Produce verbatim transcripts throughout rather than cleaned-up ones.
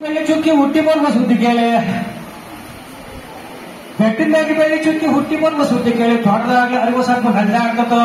ಬೆಳ್ಳಿ ಚುಕ್ಕಿ ಹುಟ್ಟಿ ಬರುವ ಸುದ್ದಿ ಕೇಳಿ, ಬೆಟ್ಟಿಂದಾಗಿ ಬೆಳ್ಳಿ ಚುಕ್ಕಿ ಹುಟ್ಟಿ ಬರುವ ಸುದ್ದಿ ಕೇಳಿ ತೋಟದಾಗಿ ಅರಿವು ಸ್ವಲ್ಪ ಗಂಟೆ ಆಗ್ತದ.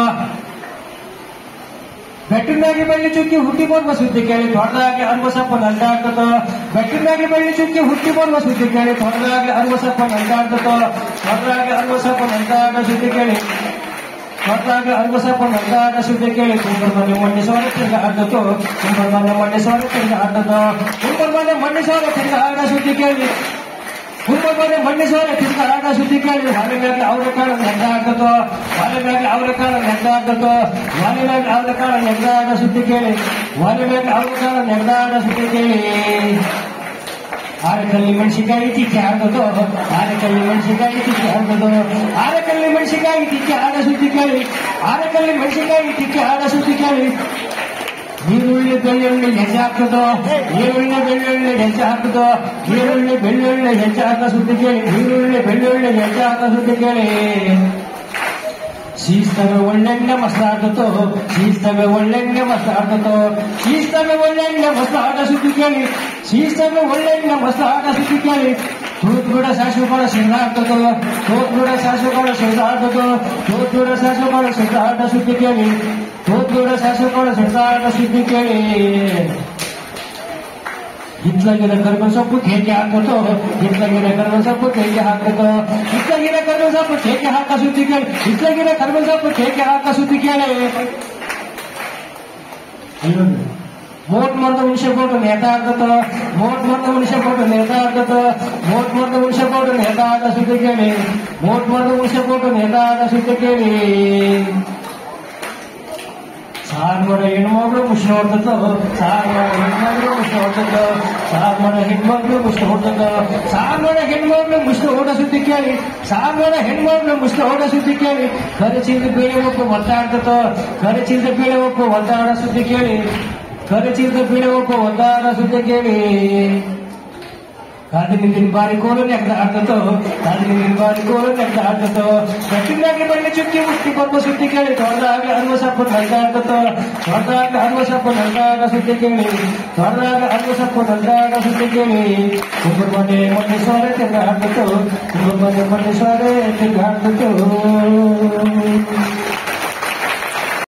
ಬೆಟ್ಟಿಂದಾಗಿ ಬೆಳ್ಳಿ ಚುಕ್ಕಿ ಹುಟ್ಟಿ ಬರುವ ಸುದ್ದಿ ಕೇಳಿ ತೋಟದಾಗಿ ಅರಿವು ಸ್ವಲ್ಪ ಗಂಟೆ ಆಗ್ತದ. ಬೆಟ್ಟಿಂದಾಗಿ ಬೆಳ್ಳಿ ಚುಕ್ಕಿ ಹುಟ್ಟಿ ಬರುವ ಸುದ್ದಿ ಕೇಳಿ ತೋಟದಾಗಿ ಅರಿವು ಸ್ವಲ್ಪ ಗಂಟೆ ಆಗ್ತದ. ತೋಟದಾಗಿ ಅರಿವು ಸ್ವಲ್ಪ ಗಂಟೆ ಆಗ ಸುದ್ದಿ ಕೇಳಿ ತೋಟದಾಗಿ ಅರಿವು ಸ್ವಲ್ಪ ಗಂಟೆ ಆಗ ಸುದ್ದಿ ಕೇಳಿ ಕುಂಬರ್ ಮನೆ ಮಂಡಿಸೋರ ತಿರ್ಗ ಆಡ್ತದೋ. ಕುಂಬರ್ ಮನೆ ಮಂಡಿಸೋರ ತಿರ್ಗ ಆಡ್ತದೋ. ಕುಂಬರ್ ಮನೆ ಮಂಡಿಸೋರ ತಿರ್ಗ ಆಡ ಸುದ್ದಿ ಕೇಳಿ ಕುಂಬರ್ ಮನೆ ಮಂಡಿಸೋರ ತಿರ್ಗ ಆಡ ಸುದ್ದಿ ಕೇಳಿ ವಾಲೆ ಮೇಲೆ ಅವರ ಕಾಳ ನೆಗ್ಗ ಆಗ್ತದೋ. ವಾಲೆ ಮೇಲೆ ಅವರ ಕಾಳ ನೆಗ್ಗ ಆಗ್ತದೋ. ವಾಲೆ ಮೇಲೆ ಅವರ ಕಾಳ ನೆಗ್ಗ ಆಡ ಸುದ್ದಿ ಕೇಳಿ ವಾಲೆ ಮೇಲೆ ಅವರ ಕಾಳ ನೆಗ್ಗ ಆಡ ಸುದ್ದಿ ಕೇಳಿ ಆರೆಕಲ್ಲಿ ಮೆಣಸಿಕಾಯಿ ತಿಕ್ಕಿ ಹಾಕದು. ಆರೆಕಲ್ಲಿ ಮೆಣಸಿಕಾಯಿ ತಿಕ್ಕಿ ಹಾಕದು. ಆರೆಕಲ್ಲಿ ಮೆಣಸಿಕಾಯಿ ತಿಕ್ಕಿ ಆಡ ಸುದ್ದಿ ಕೇಳಿ ಆರೆಕಲ್ಲಿ ಮೆಣಸಿಕಾಯಿ ತಿಕ್ಕಿ ಆಡ ಸುದ್ದಿ ಕೇಳಿ ಈರುಳ್ಳಿ ಬೆಳ್ಳುಳ್ಳಿ ಹೆಜ್ಜೆ ಹಾಕದು. ಈರುಳ್ಳಿ ಬೆಳ್ಳುಳ್ಳಿ ಹೆಜ್ಜೆ ಹಾಕದು. ಈರುಳ್ಳಿ ಬೆಳ್ಳುಳ್ಳಿ ಹೆಜ್ಜೆ ಹಾಕ ಸುದ್ದಿ ಕೇಳಿ ಈರುಳ್ಳಿ ಬೆಳ್ಳುಳ್ಳಿ ಹೆಜ್ಜೆ ಹಾಕ ಸುದ್ದಿ ಕೇಳಿ ಶಿಸ್ತವೆ ಒಳ್ಳೆಣ್ಣೆ ಮಸ್ತ್ ಆಡ್ತೋ. ಶಿಸ್ತವೆ ಒಳ್ಳೆಣ್ಣೆ ಮಸ್ತ್ ಆಡ್ತೋ. ಶಿಸ್ತವೆ ಒಳ್ಳೆಣ್ಣೆ ಮಸ್ತ್ ಆಡ ಸುದ್ದಿ ಕೇಳಿ ಶಿಸ್ತವೆ ಒಳ್ಳೆಣ್ಣೆ ಮಸ್ತ್ ಆಡ ಸುದ್ದಿ ಕೇಳಿ ತೂತ್ಗುಡ ಸಾಸುಗಳ ಸಿಂಗ ಆಗ್ತದೋ. ತೂತ್ಗುಡ ಸಾಸುಗಳ ಸಿಂಗ ಆಗ್ತದೋ. ತೂತ್ಗುಡ ಸಾಸುಗಳ ಸಿಂಗ ಆಟ ಸುದ್ದಿ ಕೇಳಿ ತೂತ್ಗುಡ ಸಾಸುಗಳ ಸಿಂಗ ಆಟ ಸುದ್ದಿ ಕೇಳಿ ಹಿತ್ಲಾಗಿನ ಕರ್ಬೇವಿನ ಸೊಪ್ಪು ಕೇಕೆ ಹಾಕतो. ಹಿತ್ಲಾಗಿನ ಕರ್ಬೇವಿನ ಸೊಪ್ಪು ಕೇಕೆ ಹಾಕतो. ಹಿತ್ಲಾಗಿನ ಕರ್ಬೇವಿನ ಸೊಪ್ಪು ಕೇಕೆ ಹಾಕ ಸುದ್ದಿ ಕೇಳಿ ಹಿತ್ಲಾಗಿನ ಕರ್ಬೇವಿನ ಸೊಪ್ಪು ಕೇಕೆ ಹಾಕ ಸುದ್ದಿ ಕೇಳಿ ಮೋಟ್ ಮರದ ಮನುಷ್ಯ ಕೊಟ್ಟು ನೇತ ಆಗ್ತೋ. ಮೋಟ್ ಮರದ ಮನುಷ್ಯ ಕೊಟ್ಟು ನೇತ ಆಗ್ತೋ. ಮೋಟ್ ಮರದ ಮನುಷ್ಯ ಕೊಟ್ಟು ನೇತ ಆದ ಸುದ್ದಿ ಕೇಳಿ ಮೋಟ್ ಮರದ ಮನುಷ್ಯ ಕೊಟ್ಟು ನೇತ ಆದ ಸುದ್ದಿ ಕೇಳಿ ಸಾರ್ ಮಾಡ ಹೆಣ್ಮಗಳು ಮುಷ್ಟಿ ಹೊಡ್ತದ. ಸಾರ್ ಮಾಡ ಹೆಣ್ಮಗಳು ಮುಷ್ಟಿ ಹೊಡ್ತದ. ಸಾರ್ ಮಾಡ ಹೆಣ್ಮಗಳು ಮುಷ್ಟಿ ಹೊಡ್ತದ. ಸಾರ್ ಮಾಡ ಹೆಣ್ಮಗಳು ಮುಷ್ಟಿ ಹೊಡ ಸುದ್ದಿ ಕೇಳಿ ಸಾರ್ ಮಾಡ ಹೆಣ್ಮಗಳು ಮುಷ್ಟಿ ಹೊಡ ಸುದ್ದಿ ಕೇಳಿ ಕರೆಚಿಂದ ಬೇಳೆ ಒಪ್ಪು ಒದ್ದಾಡ್ತದ. ಕರೆಚಿಂದ ಬೇಳೆ ಒಪ್ಪು ಒದ್ದಾಡ ಸುದ್ದಿ ಕೇಳಿ ಕರೆಚಿಂದ ಬೇಳೆ ಒಪ್ಪು ಒದ್ದಾಡ ಸುದ್ದಿ ಕೇಳಿ ಕಾದಿನ ಬಾರಿ ಕೋಲು ನೆಗ್ದ ಆಡ್ತೋ. ಕಾದಿನ ಬಾರಿ ಕೋಲು ನೆಗ್ದ ಆಡ್ತೋ. ಬೆಟ್ಟಿಂದಾಗಿ ಬೆಳ್ಳಿ ಚುಕ್ಕಿ ಹುಟ್ಟಿ ಬರುವ ಸುದ್ದಿ ಕೇಳಿ ತೋಟದಾಗ ಅರಿವು ಸೊಪ್ಪು ನಲ್ದ ಆಡ್ತೋ. ತೋಟದಾಗ ಅರಿವು ಸೊಪ್ಪು ನಲ್ದಾಗ ಸುದ್ದಿ ಕೇಳಿ ತೋಟದಾಗ ಅರಿವು ಸೊಪ್ಪು ನಲ್ದಾಗ ಸುದ್ದಿ ಕೇಳಿ ಕುಂಬರ್ ಮನೆ ಮಂಡಿಸೋರ ತಿರ್ಗ ಆಡ್ತೋ. ಕುಂಬರ್ ಮನೆ ಮಂಡಿಸೋರೆ ತಿರ್ಗ ಆಡ್ತೋ.